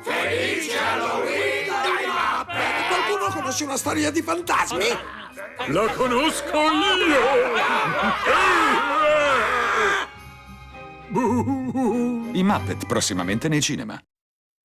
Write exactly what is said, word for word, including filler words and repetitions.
Felice Halloween dai Muppet! Qualcuno conosce una storia di fantasmi? La conosco io! I Muppet prossimamente nei cinema.